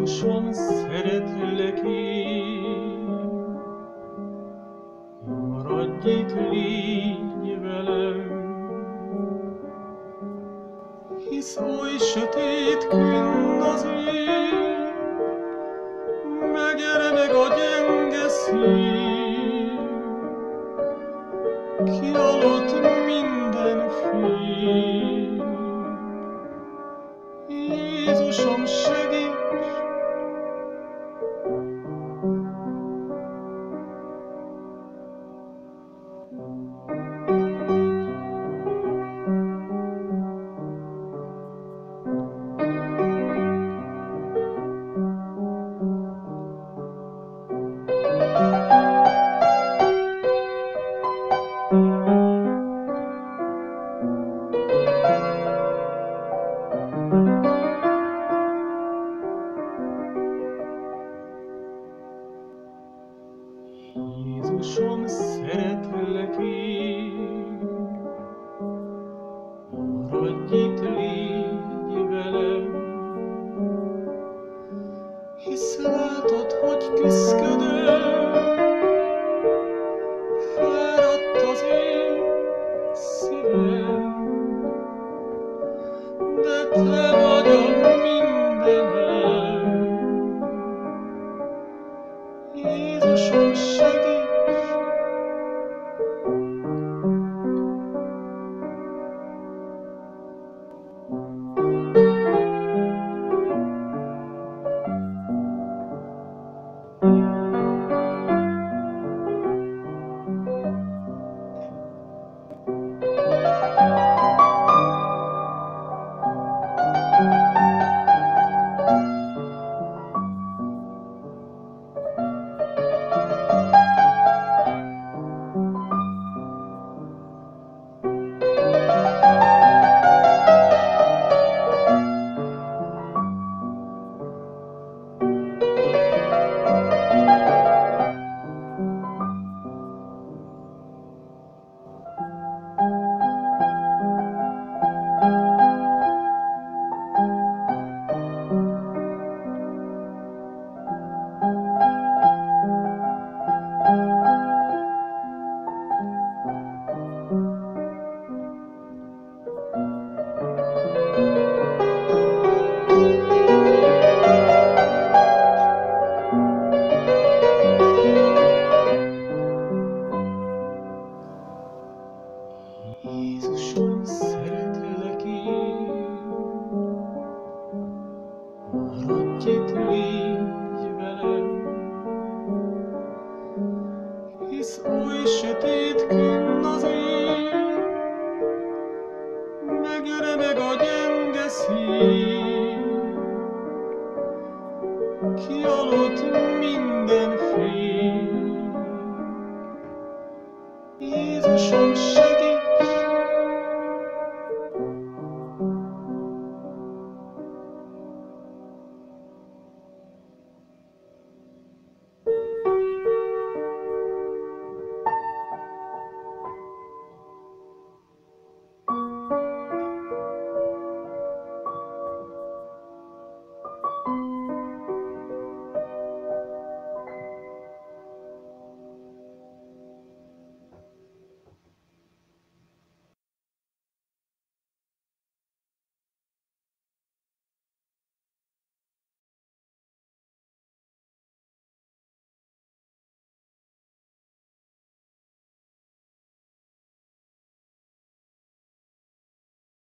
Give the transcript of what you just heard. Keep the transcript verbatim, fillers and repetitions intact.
Jézusom, szeretlek én, maradj itt, légy velem, hisz oly sötét könn az ég, megremeg a gyenge szív, kialudt minden fény. Jézusom, segíts! Jézusom, szeretlek én, maradj itt, légy velem, hisz látod, hogy küszködöm, fáradt az én szívem, de te vagy a mindenem. Jézusom, segíts! Jézusom, szeretlek én, maradj itt, légy velem, hisz oly sötét könn az ég, megremeg a gyenge szív, kialudt minden fény. Jézusom, segíts!